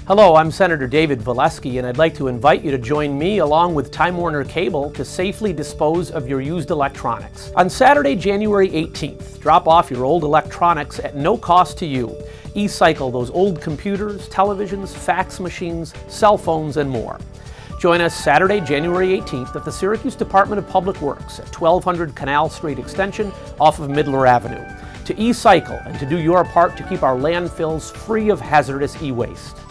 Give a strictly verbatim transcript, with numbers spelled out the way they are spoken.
Hello, I'm Senator Dave Valesky, and I'd like to invite you to join me along with Time Warner Cable to safely dispose of your used electronics. On Saturday, January eighteenth, drop off your old electronics at no cost to you. E-cycle those old computers, televisions, fax machines, cell phones, and more. Join us Saturday, January eighteenth at the Syracuse Department of Public Works at twelve hundred Canal Street Extension off of Midler Avenue to e-cycle and to do your part to keep our landfills free of hazardous e-waste.